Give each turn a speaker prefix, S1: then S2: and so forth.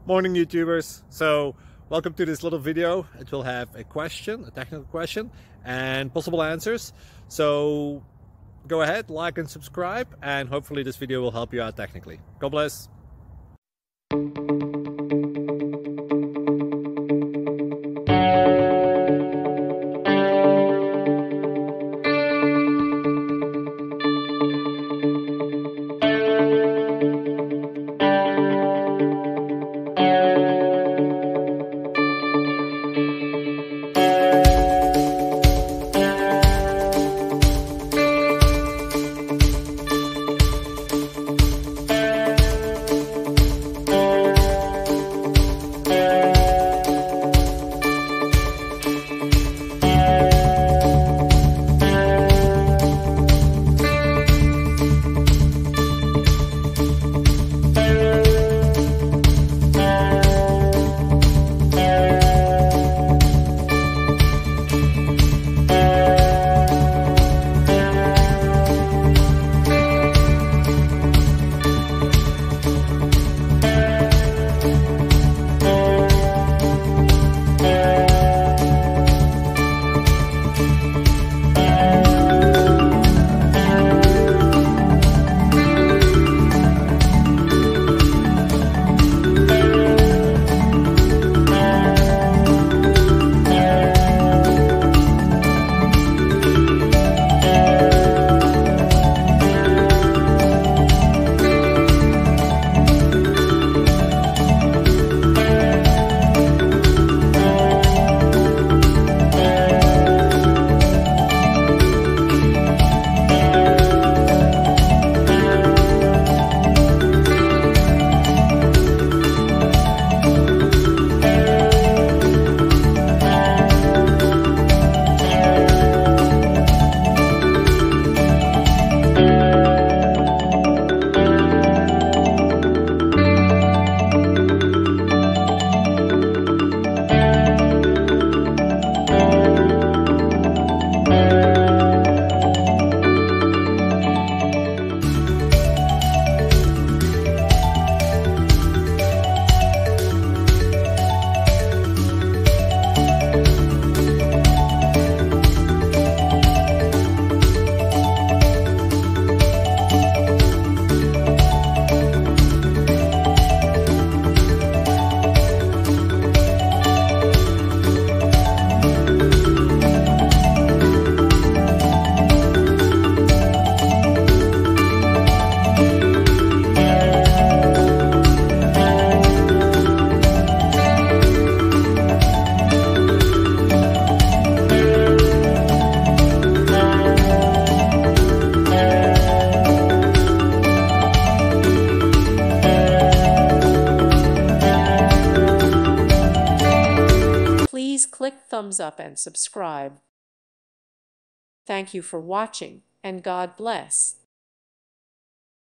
S1: Morning YouTubers. So welcome to this little video. It will have a question, a technical question, and possible answers. So go ahead, like and subscribe, and hopefully this video will help you out technically. God bless.
S2: Please click thumbs up and subscribe. Thank you for watching, and God bless.